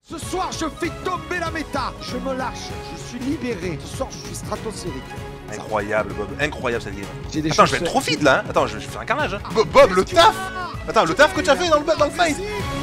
Ce soir, je fais tomber la méta. Je me lâche, je suis libéré. Ce soir, je suis stratosphérique. Incroyable, Bob. Incroyable cette game. Attends, je vais être trop vite là. Hein. Attends, je vais faire un carnage. Hein. Bob, le taf. Attends, le taf que tu as fait dans le fight.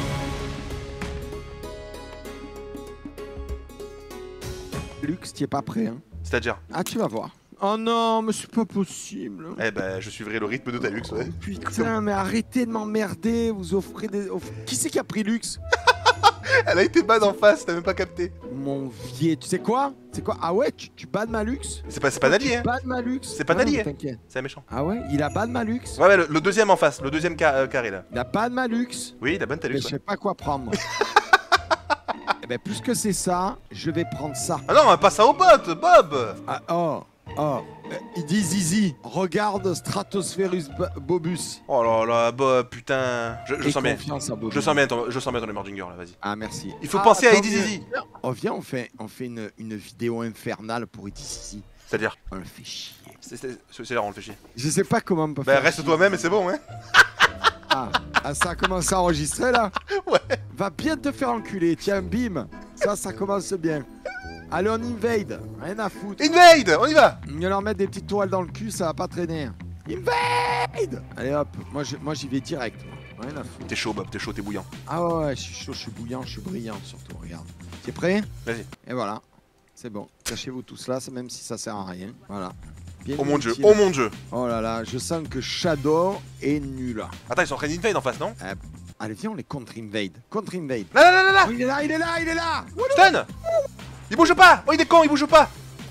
Lux, t'y es pas prêt, hein? C'est-à-dire? Ah, tu vas voir. Oh non, mais c'est pas possible. Eh ben, je suivrai le rythme de ta Lux, ouais. Putain, mais arrêtez de m'emmerder. Vous offrez des... Qui c'est qui a pris Lux? Elle a été ban en face, t'as même pas capté. Mon vieil, tu sais quoi? C'est quoi? Ah ouais, tu bannes ma Lux? C'est pas Nali, hein? Tu bannes ma Lux? C'est pas Nali, hein? T'inquiète. C'est un méchant. Ah ouais, il a ban ma Lux? Ouais, le deuxième en face, le deuxième carré là. Il a ban ma Lux? Oui, il a ban ta Mais Lux. je sais pas quoi prendre. Eh ben, plus que c'est ça, je vais prendre ça. Ah non, passe ça au bot, Bob. Ah, il dit Zizi, regarde Stratospherus Bobus. Oh là là, Bob, putain. Je sens bien. Je sens bien ton Emerginger là, vas-y. Ah, merci. Il faut penser à Eddie Zizi. Oh, viens, on fait une vidéo infernale pour Eddie Zizi. C'est-à-dire? On le fait chier. C'est là, on le fait chier. Je sais pas comment on peut Bah, faire. reste toi-même et c'est bon, hein. Ça a commencé à enregistrer là? Ouais. Va bien te faire enculer, tiens, bim. Ça commence bien. Allez, on invade, rien à foutre. Invade, on y va. On va leur mettre des petites tourelles dans le cul, ça va pas traîner. Invade. Allez hop, moi j'y vais direct. Rien à foutre. T'es chaud, Bob, t'es chaud, t'es bouillant. Ah ouais, je suis chaud, je suis bouillant, je suis brillant surtout, regarde. T'es prêt? Vas-y. Et voilà, c'est bon. Cachez-vous tous là, même si ça sert à rien. Voilà. Bien Oh mon dieu, inutile. oh mon dieu. Oh là là, je sens que Shadow est nul. Attends, ils sont en train d'invade en face, non? Allez, viens, on les contre-invade. Contre-invade. Là. Oh, il est là, il est là, il est là. Stun. Il bouge pas. Oh, il est con, il bouge pas.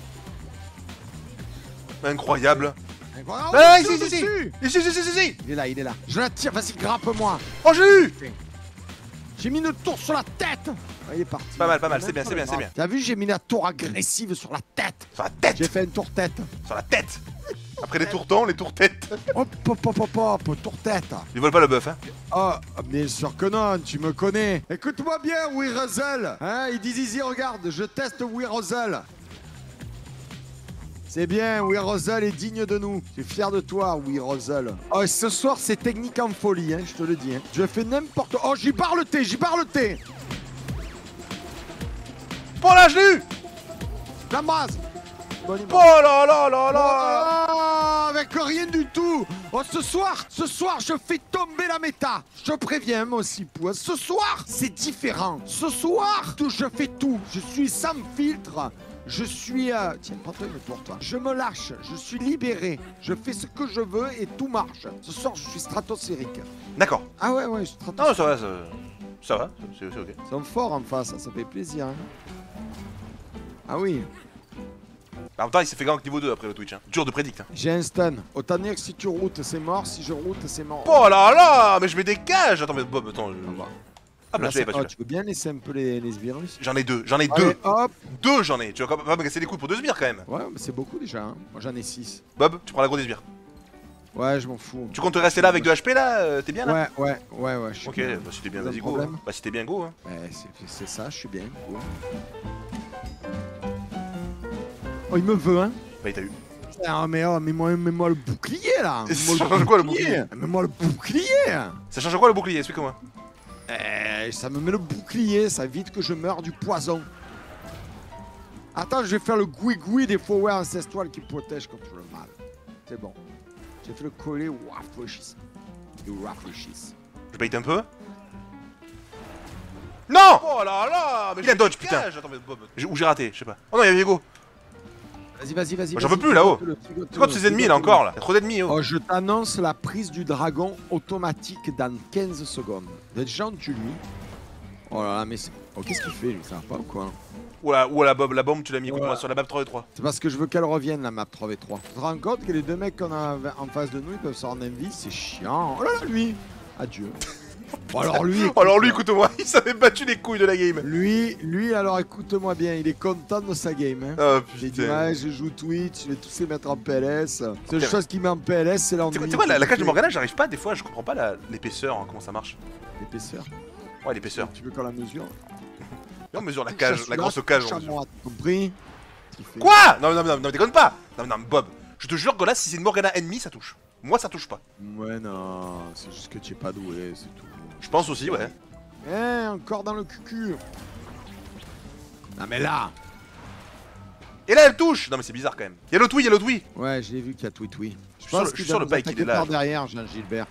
Incroyable. Ah, Ici. Ici. Il est là. Je la tire, vas-y, grappe-moi. Oh, j'ai eu. J'ai mis une tour sur la tête. Il est parti. Pas mal, c'est bien. T'as vu, j'ai mis la tour agressive sur la tête. Sur la tête. J'ai fait une tour tête. Sur la tête. Après les tours-temps, les tours-têtes. Hop, tour tête. Ils volent pas le buff, hein. Oh, bien sûr que non, tu me connais. Écoute-moi bien, Weerosel. Hein, il dit Zizi, regarde, je teste Weerosel. C'est bien, Weerosel est digne de nous. Je suis fier de toi, Weerosel. Oh, ce soir, c'est technique en folie, hein, je te le dis. Hein. Je fais n'importe quoi. Oh, j'y barre le thé. Oh là, je l'ai eu. J'embrasse. Bon, oh là. Oh, avec rien du tout. Oh, ce soir, je fais tomber la méta. Je te préviens, moi aussi, pour ce soir, c'est différent. Ce soir, je fais tout. Je suis sans filtre. Je suis... Tiens, prends-toi une pour toi. Je me lâche, je suis libéré. Je fais ce que je veux et tout marche. Ce soir, je suis stratosphérique. D'accord. Ah ouais, je suis stratosphérique. Non, ça va, c'est ok. Ils sont forts en face, ça fait plaisir. Hein. Ah oui. En même temps, il s'est fait gank niveau 2 après le Twitch. Hein. Dur de prédict. Hein. J'ai un stun. Autant dire que si tu routes, c'est mort. Si je route, c'est mort. Oh là là, mais je mets des cages. Attends, mais Bob, attends. Hop là, tu veux bien laisser un peu les virus? J'en ai deux. Allez, hop. Deux, j'en ai. Tu vas pas me casser les couilles pour 2 sbires quand même. Ouais, mais c'est beaucoup déjà. Hein. Moi, j'en ai 6. Bob, tu prends la grosse des sbires. Ouais, je m'en fous. Tu comptes rester là avec 2 HP là? T'es bien là? Ouais. Je suis ok, bien. bah si t'es bien, Pas de vas-y go. problème. Bah si t'es bien, go. Hein. Ouais, c'est ça, je suis bien. Go. Oh, il me veut, hein? Bah il t'a eu. Ah, mets-moi le bouclier là! Ça change quoi le bouclier? Mets-moi le bouclier! Ça change quoi le bouclier? Explique-moi. Ça me met le bouclier, ça évite que je meure du poison. Attends, je vais faire le goui-goui des forêts ancestrales qui protègent contre le mal. C'est bon. J'ai fait le collet Wafreshis. Je bait un peu? Non! Oh là là! Mais il a dodge, putain! Attends, mais Bob. Ou j'ai raté, je sais pas. Oh non, il y a Viego. Vas-y. Moi j'en peux plus là-haut. C'est quoi de ces ennemis là encore là? Il y a trop d'ennemis. Oh, je t'annonce la prise du dragon automatique dans 15 secondes. Déjà on tue lui. Oh là là, mais oh, qu'est-ce qu'il fait lui? Ça va pas ou quoi? Oula, Bob, la bombe tu l'as mis contre moi sur la map 3v3. C'est parce que je veux qu'elle revienne la map 3v3. Tu te rends compte que les deux mecs qu'on a en face de nous ils peuvent se rendre en vie? C'est chiant. Oh là là, lui! Adieu. Bon, alors lui, écoute-moi, il s'avait battu les couilles de la game. Lui, alors écoute-moi bien, il est content de sa game. Hein. Oh J'ai dit, putain. ouais, je joue Twitch, je vais tous les mettre en PLS. Seule chose qui met en PLS, c'est l'ennui. Tu sais quoi, la cage de Morgana, j'arrive pas, des fois, je comprends pas l'épaisseur, hein, comment ça marche. L'épaisseur. Ouais, l'épaisseur. Tu veux qu'on la mesure? Et on mesure la cage, la grosse cage. On mesure. T'as compris? Quoi? Non, déconne pas. Non, Bob, je te jure que là, si c'est une Morgana ennemie, ça touche. Moi, ça touche pas. Ouais, non, c'est juste que tu es pas doué, c'est tout. Je pense aussi, ouais. Eh, encore dans le cucu. Non mais là. Et là, elle touche. Non, mais c'est bizarre quand même. Y'a l'autre oui, y'a l'autre oui. Ouais, j'ai vu qu'il y a oui. Je suis sur le bike, il est là. Par derrière, Jean Gilbert.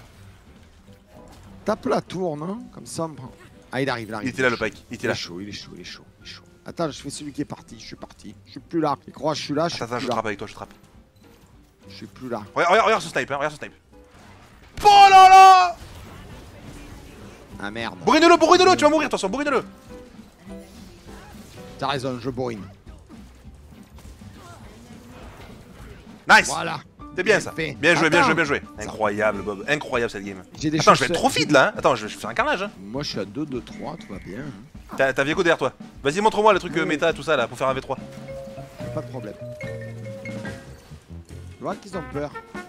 Tape la tour, non? Comme ça, on prend. Ah, il arrive, il arrive. Il était là, le bike. Il était là. Il est chaud. Attends, je fais celui qui est parti. Je suis parti. Je suis plus là. Il croit que je suis là. Attends, je trappe avec toi, je trappe. Je suis plus là. Regarde ce snipe, hein, regarde ce snipe. Oh là là! Ah merde. Bourrine-le, tu vas mourir, attention, bourrine-le. T'as raison, je bourrine. Nice. Voilà. C'est bien ça. Fait. Bien joué, bien Attends. joué, bien joué. Incroyable, Bob. Incroyable cette game. J'ai des Attends, je vais choses être trop feed là. Hein. Attends, je vais faire un carnage. Hein. Moi, je suis à 2-2-3, tout va bien. T'as Viego derrière toi. Vas-y, montre-moi le truc méta, tout ça là, pour faire un V3. Pas de problème. Tu vois qu'ils ont peur.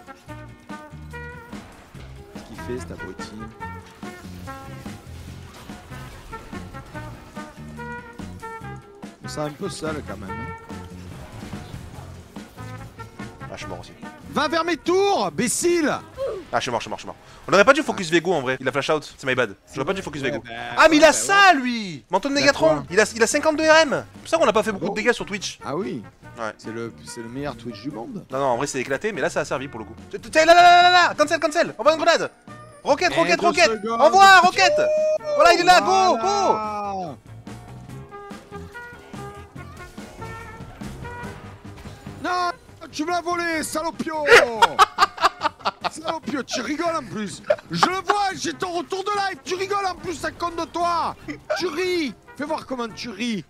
Qu'est-ce qu'il fait, cet abruti? On sent un peu seul quand même. Hein. Ah, je suis mort aussi. Va vers mes tours, bécile! Ah, je suis mort. On aurait pas dû focus Vego en vrai. Il a flash out, c'est my bad. J'aurais pas dû focus Vego. bah, Ah, mais il a ouais, ça lui! Menton de Negatron! Il a 52 RM! C'est pour ça qu'on a pas fait beaucoup bon de dégâts sur Twitch. Ah oui. Ouais. C'est le meilleur Twitch du monde. Non, en vrai c'est éclaté, mais là ça a servi pour le coup. Là! Cancel! Envoie une grenade! Rocket! Envoie! Rocket! Voilà, il est là! Go! Non! Tu me l'as volé, salopio! Salopio, tu rigoles en plus! Je le vois, j'ai ton retour de live! Tu rigoles en plus, ça compte de toi! Tu ris! Fais voir comment tu ris!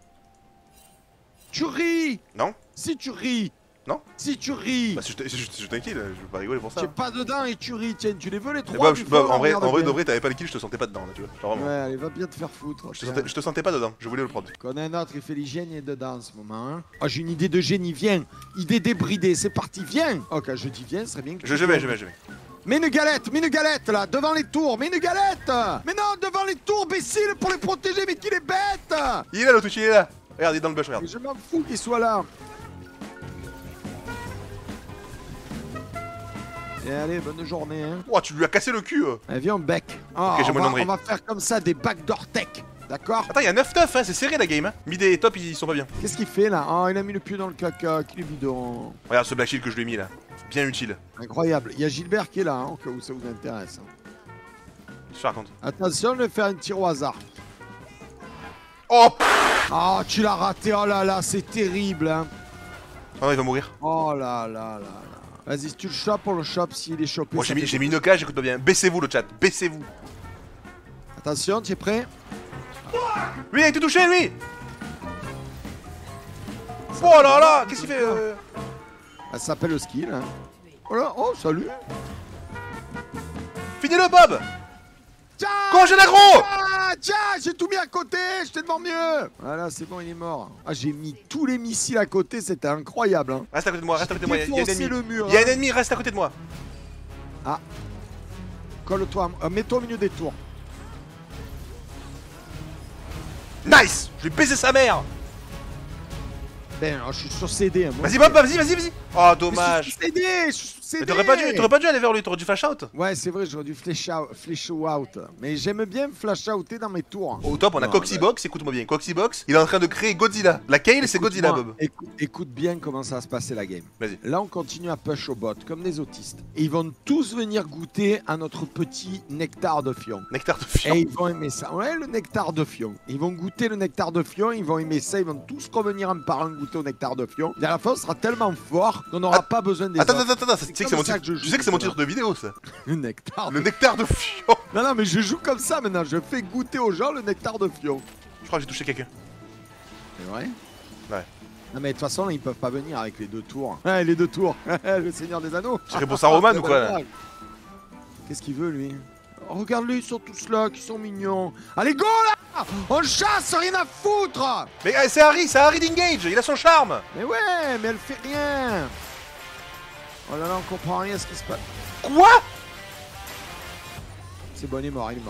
Tu ris! Non? Si tu ris! Non? Si tu ris! Bah, je t'inquiète, je veux pas rigoler pour ça. Tu es pas dedans et tu ris, tiens, tu les veux les Mais trois? Bob, en vrai, de vrai, t'avais pas le kill, je te sentais pas dedans là, tu vois. Genre vraiment. Ouais, allez, va bien te faire foutre. Je te sentais pas dedans, je voulais le prendre. Je connais un autre, il fait l'hygiène, il est dedans en ce moment. Hein. Oh, j'ai une idée de génie, viens! Idée débridée, c'est parti, viens! Ok, je dis viens, ce serait bien que Je vais. Mets une galette là, devant les tours, mets une galette! Mais non, devant les tours, bécile, pour les protéger, mais qu'il est bête! Il est là, le Twitch, il est là. Regarde, il est dans le bush, regarde. Mais je m'en fous qu'il soit là. Et allez, bonne journée, hein. Oh, tu lui as cassé le cul. Allez, viens, on bec. Oh, Ok, j'ai mon on va faire comme ça des backdoor tech, d'accord? Attends, il y a 9-9, hein, c'est serré la game. Hein. Mid et top, ils sont pas bien. Qu'est-ce qu'il fait là? Oh, il a mis le pied dans le caca, qu'il est bidon. Regarde ce black shield que je lui ai mis là. Bien utile. Incroyable. Il y a Gilbert qui est là, hein, au cas où ça vous intéresse. Je te raconte. Attention, je vais faire un tir au hasard. Oh! Oh, tu l'as raté. Oh là là, c'est terrible, hein. Oh non, il va mourir. Oh là là là là. Vas-y, si tu le chopes, on le chope. S'il est chopé. Moi, ça j'ai fait mis une cage, écoute-moi bien. Baissez-vous le chat, baissez-vous. Attention, tu es prêt? Lui, il a été touché, lui! Oh là là! Qu'est-ce qu'il fait Ça s'appelle le skill, hein. Oh là, oh, salut. Finis-le, Bob! Tiens! Congèle agro! Tiens, j'ai tout mis à côté, je te demande mieux. Voilà, c'est bon, il est mort. Ah, j'ai mis tous les missiles à côté, c'était incroyable, hein. Reste à côté de moi, il y a un Défoncer ennemi. le mur, Il y a un hein. ennemi, reste à côté de moi. Ah. Colle-toi, mets-toi au milieu des tours. Nice! Je vais baiser sa mère! Ben, je suis sur CD. Hein, Vas-y, Bob, vas-y! Oh, dommage! Je suis sur CD, je suis sur CD. Mais t'aurais pas dû aller vers lui, t'aurais dû flash out. Ouais, c'est vrai, j'aurais dû flash out. Mais j'aime bien flash outer dans mes tours. Au top, on a Coxybox, écoute-moi bien. Coxybox, il est en train de créer Godzilla. La Kale, c'est Godzilla, Bob. Écoute bien comment ça va se passer la game. Vas-y. Là, on continue à push au bot, comme des autistes. Et ils vont tous venir goûter à notre petit nectar de fion. Nectar de fion. Et ils vont aimer ça. Ouais, le nectar de fion. Ils vont goûter le nectar de fion, ils vont aimer ça, ils vont tous revenir en parlant goûter au nectar de fion. Et à la fin, on sera tellement fort qu'on n'aura pas besoin des Attends, autres. tu sais que c'est mon titre de vidéo, ça. Le nectar. Le nectar de fion. Non, mais je joue comme ça maintenant. Je fais goûter aux gens le nectar de fion. Je crois que j'ai touché quelqu'un. C'est vrai? Ouais. Non, mais de toute façon, là, ils peuvent pas venir avec les deux tours. Ouais, les deux tours. Le Seigneur des Anneaux. Tu réponds à Roman ou quoi là? Qu'est-ce qu'il veut, lui? Oh, regarde-les, ils sont tous là, qui sont mignons. Allez, go là! On chasse, rien à foutre! Mais c'est Harry d'Engage, il a son charme. Mais ouais, mais elle fait rien. Oh là là, on comprend rien à ce qui se passe. Quoi? C'est bon, il est mort, il est mort.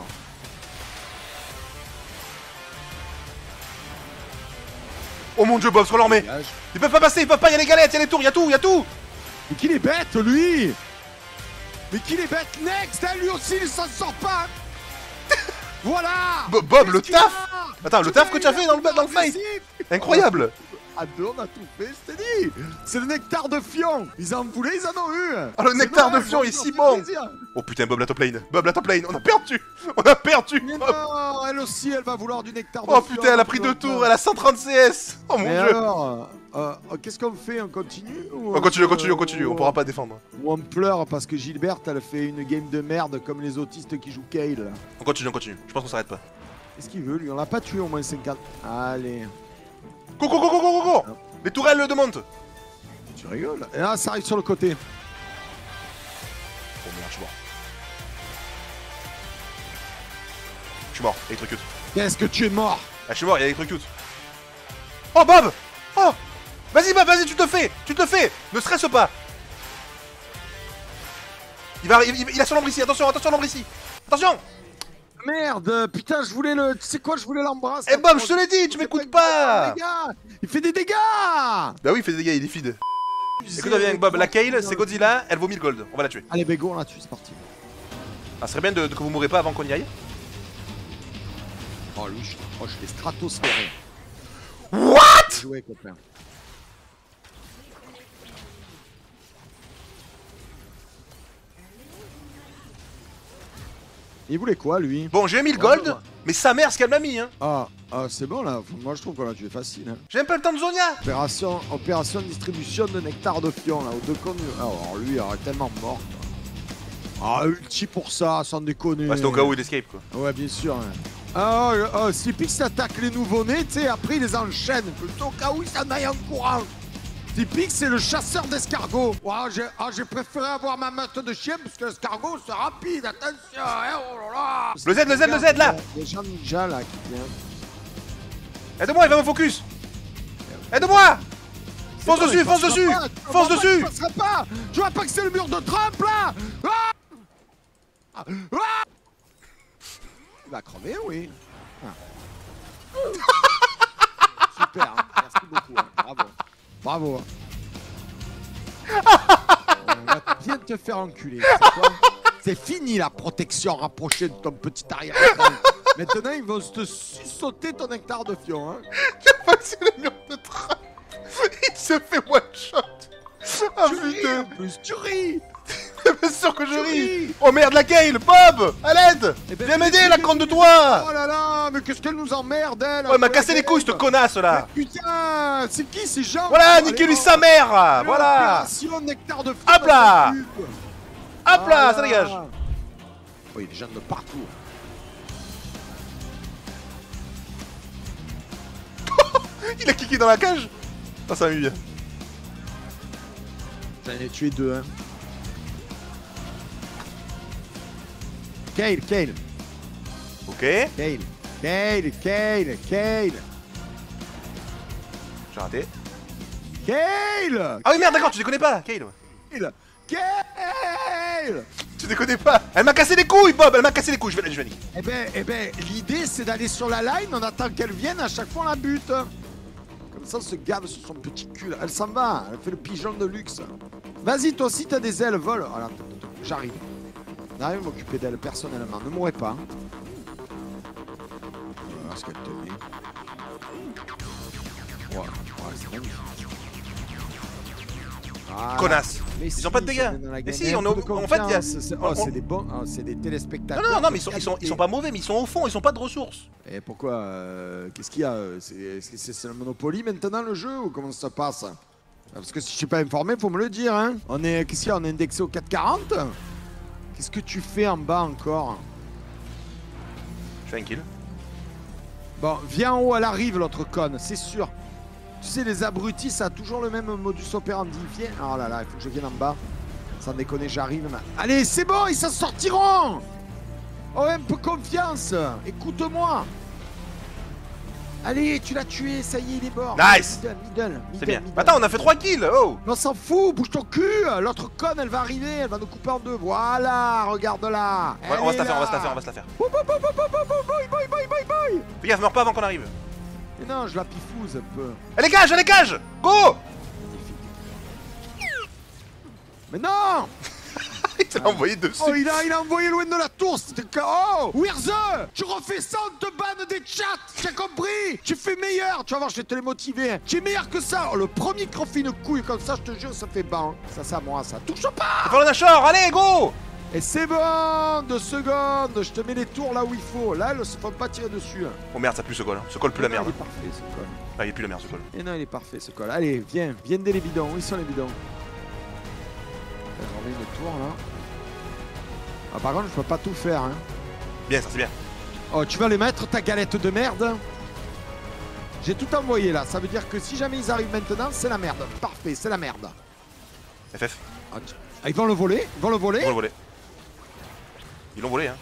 Oh mon dieu, Bob, sur l'armée. Ils peuvent pas passer, il y a les galettes, il y a les tours, il y a tout. Mais qu'il est bête, lui! Mais qu'il est bête, Next, hein, lui aussi, il s'en sort pas! Voilà! Bob, le taf! Attends, le taf que tu as fait dans le fight. Incroyable. À deux, on a tout fait, je t'ai dit. C'est le nectar de fion. Ils en voulaient, ils en ont eu. Ah, le nectar de fion est si bon. Oh putain, Bob la top lane. Bob la top lane. On a perdu. On a perdu. Mais non, elle aussi, elle va vouloir du nectar de fion. Oh putain, elle a pris 2 tours. Elle a 130 CS. Oh mon dieu. Alors, qu'est-ce qu'on fait? On continue ou on continue. On pourra pas défendre. Ou on pleure parce que Gilberte, elle fait une game de merde comme les autistes qui jouent Kale. Là. On continue. Je pense qu'on s'arrête pas. Qu'est-ce qu'il veut, lui? On l'a pas tué au moins 50. Allez. Go. Les tourelles de monte. Tu rigoles? Et là, ça arrive sur le côté. Oh merde, je suis mort. Électrocute. Qu'est-ce que tu es mort? Ah, je suis mort, il y a électrocute. Oh Bob. Oh. Vas-y Bob, vas-y, tu te le fais. Ne stresse pas. Il a son ombre ici, attention l'ombre ici. Attention. Merde, putain, je voulais le... Tu sais quoi, je voulais l'embrasser. Eh Bob, je te l'ai dit, tu m'écoutes pas. Il fait des dégâts. Bah oui, il fait des dégâts, il est feed. Écoute bien Bob, la Kale, c'est Godzilla, elle vaut 1000 gold, on va la tuer. Allez, Bego, on la tue, c'est parti. Ah, ce serait bien que vous mourrez pas avant qu'on y aille. Oh, lui, je l'ai stratosphéré. What? Jouer, copain. Il voulait quoi, lui? Bon, j'ai 1000 gold, mais sa mère, ce qu'elle m'a mis, hein. Ah, c'est bon, là. Moi, je trouve qu'on l'a tué facile, hein. J'ai même pas le temps de Zonia. Opération distribution de nectar de fion, là, aux deux connus. Alors, lui, il aurait tellement mort. Ah, ulti pour ça, sans déconner. Ouais, c'est au cas où il escape, quoi. Ouais, bien sûr. Hein. Slipix attaque les nouveau-nés, tu sais, après, il les enchaîne. Plutôt au cas où il s'en aille en courant. Slipix, c'est le chasseur d'escargots. J'ai préféré avoir ma meute de chien parce que l'escargot, c'est rapide. Attention, hein, oh là là. Le Z, là. Il y a Jean Ninja, là, qui vient. Aide-moi, il va me focus. Aide-moi. Fonce dessus. Je passerai pas. Tu vois pas que c'est le mur de Trump, là. Il va crever, oui. Super, hein. Merci beaucoup, hein. Bravo. On va bien te faire enculer. C'est fini la protection rapprochée de ton petit arrière. Maintenant, ils vont te sauter ton nectar de fion. Hein. J'ai pas que c'est le mur de Trump. Il se fait one shot. Ah putain. En plus, tu ris. Bien sûr que je ris. Oh merde, la Kale, Bob, à l'aide. Viens m'aider, la conne de toi. Oh là là, mais qu'est-ce qu'elle nous emmerde, elle. Ouais, elle m'a cassé les couilles, cette connasse, là. Mais putain, c'est qui ces gens? Voilà, niquez-lui sa mère. Voilà. Opération nectar de fion. Hop là. Hop là, ça dégage. Oh, il y a des gens de partout. Il a kické dans la cage. Ah, ça m'amuse bien. J'en ai tué 2, hein. Kale. Ok. Kale. J'ai raté. Kale. Ah oui, merde, d'accord, tu déconnes pas, Kale. Kale. Tu déconnes pas. Elle m'a cassé les couilles, Bob, elle m'a cassé les couilles, je vais niquer. Eh ben, l'idée c'est d'aller sur la line, on attend qu'elle vienne, à chaque fois on la bute. Comme ça on se gave sur son petit cul. Elle s'en va, elle fait le pigeon de luxe. Vas-y, toi aussi t'as des ailes, vole. Voilà, j'arrive. J'arrive à m'occuper d'elle personnellement, ne mourrez pas. Voilà ce qu'elle te met. Voilà, c'est magnifique. Voilà. Connasse. Mais ils ont pas de dégâts. Mais si, en fait, il y a. C'est des bons, c'est des téléspectateurs. Non, mais ils sont pas mauvais, mais ils sont au fond, ils ont pas de ressources. Et pourquoi qu'est-ce qu'il y a? C'est le Monopoly maintenant le jeu ou comment ça se passe? Parce que si je suis pas informé, faut me le dire. Hein. Qu'est-ce qu'il y a? On est indexé au 440. Qu'est-ce que tu fais en bas encore? Je fais un kill. Bon, viens en haut, elle arrive l'autre conne, c'est sûr. Tu sais, les abrutis, ça a toujours le même modus operandi. Viens. Oh là là, il faut que je vienne en bas. Sans déconner, j'arrive. Allez, c'est bon, ils s'en sortiront. Oh, un peu confiance. Écoute-moi. Allez, tu l'as tué, ça y est, il est mort. Nice. Middle. C'est bien. Attends, on a fait 3 kills. Oh. On s'en fout, bouge ton cul. L'autre conne, elle va arriver, elle va nous couper en deux. Voilà, regarde-la. On va se la faire. Bye. Fais gaffe, meurs pas avant qu'on arrive. Mais non, je la pifouse un peu. Elle est cage. Go. Mais non. Il te l'a envoyé dessus. Oh, il a envoyé loin de la tour. Oh, Wirze, tu refais ça, on te banne des chats. J'ai compris. Tu fais meilleur. Tu vas voir, je vais te les motiver. Tu es meilleur que ça. Oh, le premier qui refait une couille comme ça, je te jure, ça fait ban. Ça, c'est à moi, ça. Touche pas. Faire le Nashor, allez, go. Et c'est bon. 2 secondes. Je te mets les tours là où il faut. Là, elles se font pas tirer dessus. Oh merde, ça pue ce col. Ce col pue la merde. Il est parfait, ce col. Ah, il pue la merde, ce col. Et non, il est parfait, ce col. Allez, viens. Viens dès les bidons. Où ils sont les bidons? On met une tour là. Ah, par contre, je peux pas tout faire. Hein. Bien, ça c'est bien. Oh, tu vas les mettre, ta galette de merde. J'ai tout envoyé là. Ça veut dire que si jamais ils arrivent maintenant, c'est la merde. Parfait, c'est la merde. FF. Ah, ils vont le voler. Ils vont le voler. Ils vont le voler. Ils l'ont volé, hein.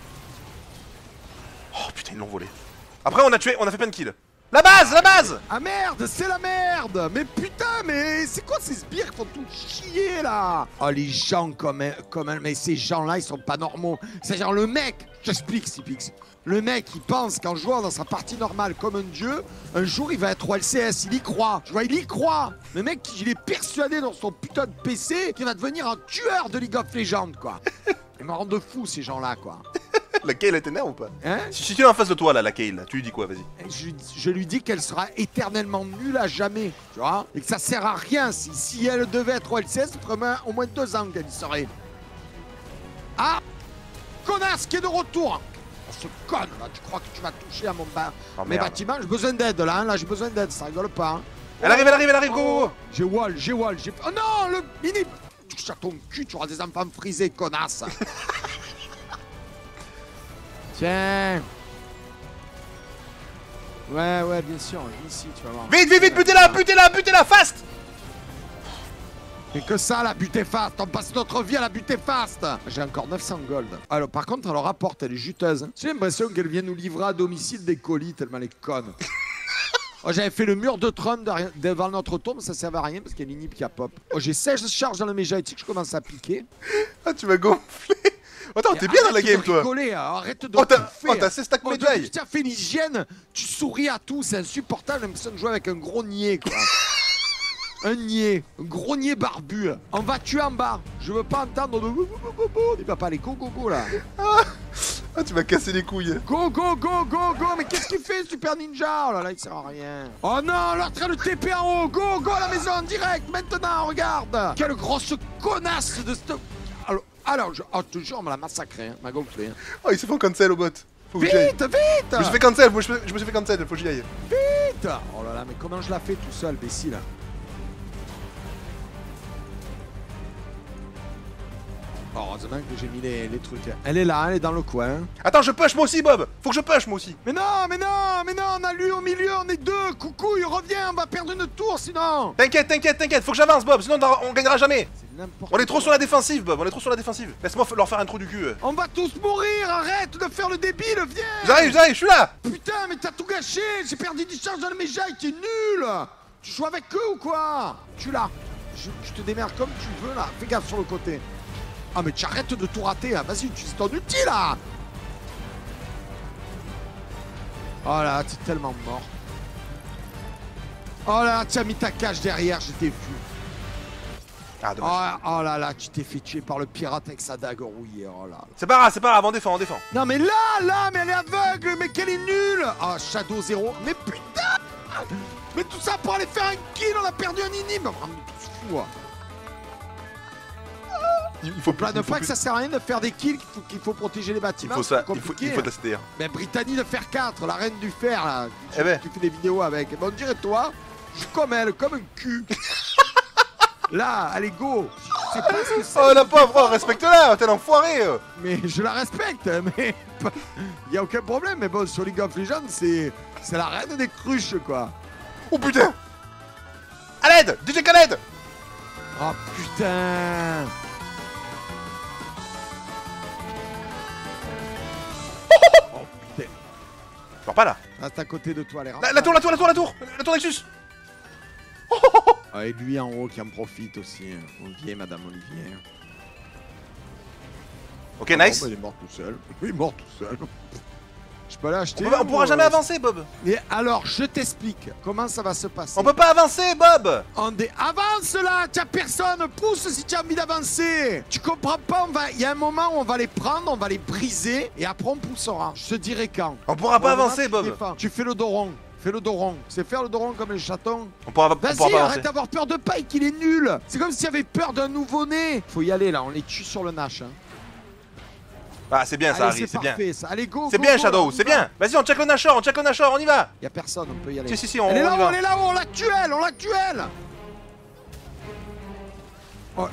Oh putain, ils l'ont volé. Après, on a fait plein de kills. La base, la base. Ah merde, c'est la merde. Mais putain, mais c'est quoi ces sbires qui font tout chier là? Oh, les gens comme mais ces gens-là, ils sont pas normaux. C'est genre le mec, je t'explique, Sipix. Le mec, il pense qu'en jouant dans sa partie normale comme un dieu, un jour il va être roi LCS, il y croit. Tu vois, il y croit. Le mec, il est persuadé dans son putain de PC qu'il va devenir un tueur de League of Legends, quoi. Ils me rendent fou, ces gens-là, quoi. La Kayle elle t'énerve ou pas? Hein? Si tu es en face de toi là, la Kayle, tu lui dis quoi? Vas-y. Je lui dis qu'elle sera éternellement nulle à jamais, tu vois? Et que ça sert à rien. Si elle devait être au LCS, ça ferait au moins 2 ans qu'elle y serait. Ah! Connasse qui est de retour! Oh, ce con là, tu crois que tu vas toucher à mes bâtiments? J'ai besoin d'aide là, hein, là j'ai besoin d'aide, ça rigole pas. Hein. Elle arrive, go! J'ai wall. Oh non, le mini! Touche à ton cul, tu auras des enfants frisés, connasse! Tiens. Ouais, bien sûr, ici, tu vas voir. Vite, butez-la, fast! Mais que ça, la butée fast, on passe notre vie à la butée fast. J'ai encore 900 gold. Alors, par contre, elle leur rapporte, elle est juteuse. Hein. J'ai l'impression qu'elle vient nous livrer à domicile des colis, tellement elle est conne. Oh, j'avais fait le mur de Tron devant notre tour, mais ça servait à rien parce qu'il y a l'inhib qui a pop. Oh, j'ai 16 charges dans le méja éthique, je commence à piquer. Ah, tu m'as gonflé. Attends, t'es bien dans la game, toi. Rigoler, arrête de t'as 16 stacks Medjay. Tu as fait l'hygiène, tu souris à tout, c'est insupportable. J'ai l'impression de jouer avec un gros niais, quoi. Un gros niais barbu. On va tuer en bas. Je veux pas entendre de... Il va pas aller go là. Ah, tu m'as cassé les couilles. Go. Mais qu'est-ce qu'il fait, Super Ninja? Oh là là, il sert à rien. Oh non, leur train de TP en haut. Go à la maison en direct. Maintenant, regarde. Quelle grosse connasse de cette... Alors, je te jure, on m'a massacré, hein, m'a gonflé. Hein. Oh, il se fait cancel au bot. Faut que vite Je me suis fait cancel, je me suis fait cancel, faut que j'y aille. Vite. Oh là là, mais comment je la fais tout seul, Bessie, là? Oh, heureusement que j'ai mis les trucs. Elle est là, elle est dans le coin. Attends, je push moi aussi, Bob. Faut que je push moi aussi. Mais non, on a lui au milieu, on est 2. Coucou, il revient, on va perdre une tour sinon. T'inquiète, faut que j'avance, Bob, sinon on gagnera jamais. On est trop sur la défensive, Bob, Laisse-moi leur faire un trou du cul. On va tous mourir, arrête de faire le débile, viens. J'arrive, je suis là. Putain, mais t'as tout gâché, j'ai perdu du charge dans le méja, t'es nul. Tu joues avec eux ou quoi? Tu l'as. Je te démerde comme tu veux là, fais gaffe sur le côté. Ah mais tu arrêtes de tout rater là, vas-y, utilise ton outil là. Oh là, t'es tellement mort. Oh là, tu as mis ta cage derrière, je t'ai vu. Ah, dommage. Oh là là, tu t'es fait tuer par le pirate avec sa dague rouillée, oh là. C'est pas grave, on défend. Non mais là, mais elle est aveugle, mais qu'elle est nulle. Ah, Shadow 0, mais putain. Mais tout ça pour aller faire un kill, on a perdu un inhibe. Oh, mais tout fou, hein. Il faut pas que ça sert à rien de faire des kills, qu'il faut protéger les bâtiments. Il faut de la CTR. Mais Brittany de fer 4, la reine du fer là, tu fais des vidéos avec. Bon, on dirait toi, je suis comme elle, comme un cul. Là, allez go. Je sais pas ce que c'est. Oh la pauvre, respecte-la, t'es l'enfoiré. Mais je la respecte, mais il y a aucun problème. Mais bon, sur League of Legends, c'est la reine des cruches quoi. Oh putain. À l'aide, DJ Khaled. Oh putain. Genre pas là. Ah, c'est à côté de toi, les rats. La tour Nexus. Ah, et lui en haut qui en profite aussi. Olivier, madame Olivier. Ok, nice. Bon, bah, il est mort tout seul. Il est mort tout seul. Je peux l'acheter. On pourra jamais avancer, Bob. Et alors, je t'explique comment ça va se passer. On peut pas avancer, Bob. Avance là, t'as personne, pousse si tu as envie d'avancer. Tu comprends pas, il y a un moment où on va les prendre, on va les briser, et après on poussera. Je te dirai quand. On pourra pas avancer, Bob. Tu fais le dos rond. Fais le dos rond. C'est faire le dos rond comme les chatons. On pourra pas Vas-y, avancer. arrête d'avoir peur de Pike, il est nul. C'est comme s'il y avait peur d'un nouveau-né. Faut y aller là, on les tue sur le Nash. Hein. Ah, c'est bien ça, Harry, c'est bien. Ça. Allez, go. C'est bien, Shadow, c'est bien. Vas-y, on check le Nashor, on y va. Y'a personne, on peut y aller. Si, on y va. va. Elle est là-haut, on l'a tué, elle. Oh.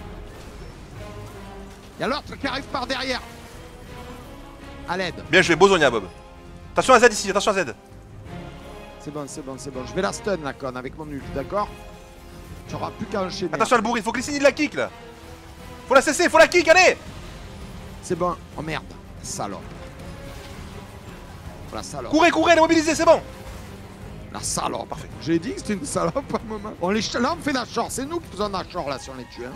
Y'a l'autre qui arrive par derrière. À l'aide. Bien joué, Bozonia, Bob. Attention à Z ici, attention à Z. C'est bon. Je vais la stun, la conne, avec mon ult, d'accord? Tu auras plus qu'à enchaîner. Attention à le bourri, faut que les signes de la kick là. Faut la cesser, faut la kick, allez. C'est bon. Oh merde. Salope. La salope. Courez, elle est mobilisée, c'est bon. La salope. Parfait. J'ai dit que c'était une salope à un moment. Là, on fait Nashor. C'est nous qui faisons Nashor là si on les tue. Hein.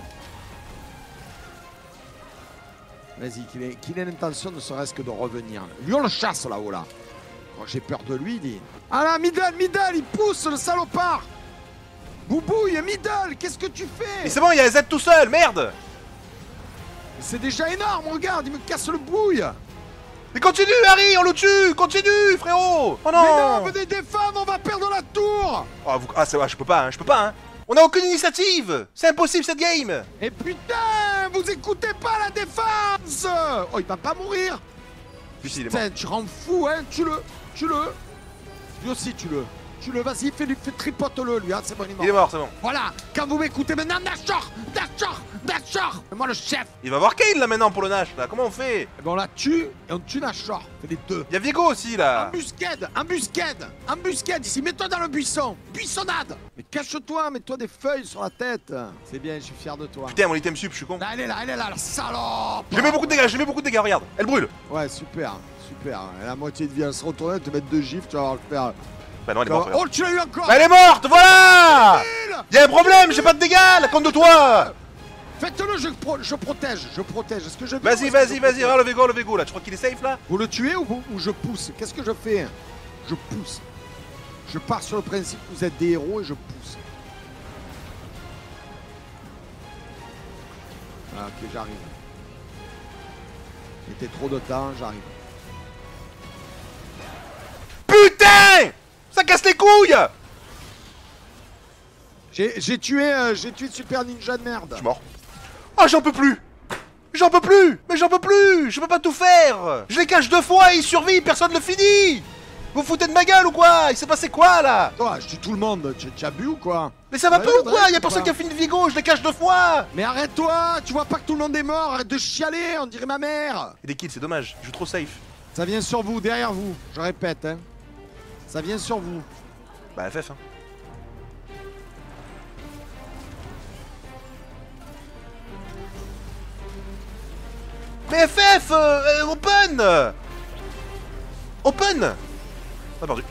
Vas-y, qu'il ait l'intention ne serait-ce que de revenir. Lui, on le chasse là-haut là. Oh, j'ai peur de lui, dit. Ah là, middle, il pousse le salopard. Boubouille, middle, qu'est-ce que tu fais? Mais c'est bon, il y a Z tout seul, merde. C'est déjà énorme, regarde, il me casse le bouille. Mais continue, Harry, on le tue, continue, frérot. Oh non. Mais non, venez défendre, on va perdre la tour. C'est vrai, je peux pas, hein. On a aucune initiative. C'est impossible cette game. Et putain, vous écoutez pas la défense. Oh, il va pas mourir. Putain, Putain, tu rends fou, hein, tue-le. Lui aussi, tue-le, vas-y, fais tripote-le, lui, hein, c'est bon, il est mort, c'est bon. Voilà, quand vous m'écoutez maintenant, Nashor. C'est moi le chef. Il va voir Kane là maintenant pour le Nash, là, comment on fait? Eh ben, on la tue et on tue Nashor, fait les deux. Il y a Viego aussi là. Embuscade ici, mets-toi dans le buisson. Buissonnade. Mais cache-toi, mets-toi des feuilles sur la tête. C'est bien, je suis fier de toi. Putain, mon item sup, je suis con. Là, elle est là, la salope. Je lui mets beaucoup de dégâts, regarde, elle brûle. Ouais, super. Elle a la moitié de vie, elle se retourne, elle te met 2 gifs, tu vas voir le faire. Bah non, elle est morte. Oh, tu l'as eu encore. Elle est morte, voilà. Y'a un problème, j'ai pas de dégâts, la compte de toi. Faites-le, je protège. Est-ce que je... Vas-y, regarde le Vego là, tu crois qu'il est safe là? Vous le tuez ou je pousse? Qu'est-ce que je fais? Je pousse. Je pars sur le principe que vous êtes des héros et je pousse. Ah, ok, j'arrive. Il était trop de temps, j'arrive. Putain! Ça casse les couilles! J'ai tué Super Ninja de merde. Je suis mort. Oh, j'en peux plus! Mais j'en peux plus! Je peux pas tout faire! Je les cache 2 fois et ils survivent, personne ne le finit! Vous vous foutez de ma gueule ou quoi? Il s'est passé quoi là? Toi, je tue tout le monde, tu as bu ou quoi? Mais ça va pas ou quoi? Y'a personne qui a fini de Vigo, je les cache 2 fois! Mais arrête-toi! Tu vois pas que tout le monde est mort? Arrête de chialer, on dirait ma mère! Et des kills, c'est dommage, je joue trop safe. Ça vient sur vous, derrière vous, je répète, hein. Ça vient sur vous. Bah FF hein. Mais FF Open. On a perdu.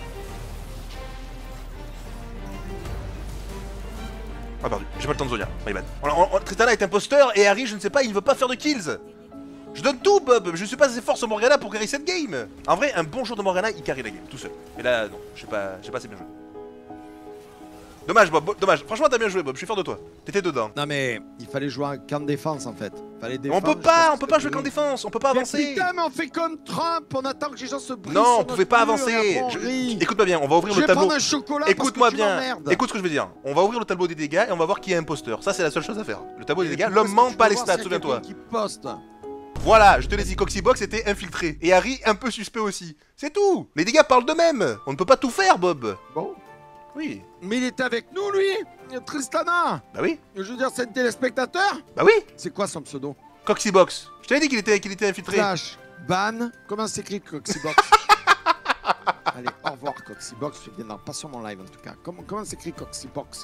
On a perdu, j'ai pas le temps de Zonia, my bad. Tristana est imposteur et Harry, je ne sais pas, il ne veut pas faire de kills. Je donne tout, Bob. Je suis pas assez fort sur Morgana pour carry cette game. En vrai, un bon jour de Morgana, il carry la game, tout seul. Mais là, non, j'ai pas assez bien joué. Dommage, Bob, dommage. Franchement, t'as bien joué, Bob, je suis fier de toi. T'étais dedans. Non mais, il fallait jouer en camp de défense, en fait. Fallait défendre, on peut pas jouer qu'en défense, on peut pas avancer. Putain, mais on fait comme Trump, on attend que les gens se brisent. Non, on pouvait pas avancer. Écoute-moi bien, on va ouvrir le tableau. Écoute-moi bien, écoute ce que je veux dire. On va ouvrir le tableau des dégâts et on va voir qui est imposteur. Ça, c'est la seule chose à faire. Le tableau des dégâts, l'homme ment pas les stats, souviens-toi. Voilà, je te l'ai dit, Coxybox était infiltré. Et Harry, un peu suspect aussi. C'est tout. Les dégâts parlent d'eux-mêmes. On ne peut pas tout faire, Bob. Bon. Oui. Mais il était avec nous, lui, Tristana. Bah oui. Je veux dire, c'est un téléspectateur. Bah oui. C'est quoi son pseudo? Coxybox. Je t'avais dit qu'il était infiltré. Slash, ban. Comment s'écrit Coxybox? Allez, au revoir, Coxybox. Tu viendras pas sur mon live, en tout cas. Comment s'écrit Coxybox?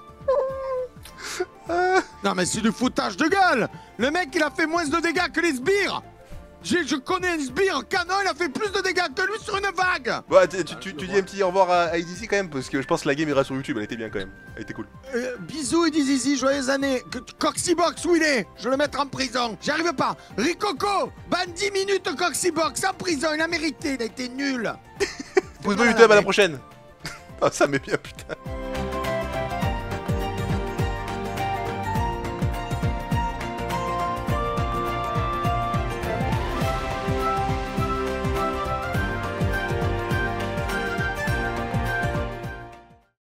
Non, mais c'est du foutage de gueule. Le mec, il a fait moins de dégâts que les sbires. Je connais un sbire canon, il a fait plus de dégâts que lui sur une vague. Bon, tu dis un petit au revoir à IDC quand même, parce que je pense que la game ira sur YouTube, elle était bien quand même. Elle était cool. Bisous IDC, joyeuses années. Coxybox, où il est? Je vais le mettre en prison. J'y arrive pas. Ricoco, ban 10 minutes Coxybox en prison, il a mérité, il a été nul. Pouce bleu YouTube, à la prochaine. Oh, ça met bien, putain.